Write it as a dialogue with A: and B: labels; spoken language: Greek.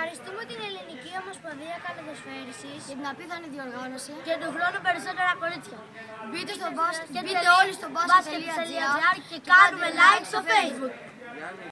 A: Ευχαριστούμε την Ελληνική Ομοσπονδία Καλωδοσφαίρισης
B: για την απίθανη διοργάνωση
A: και του χρόνου περισσότερα κορίτσια.
B: Μπείτε όλοι στο basket.gr
A: και κάνουμε like στο Facebook.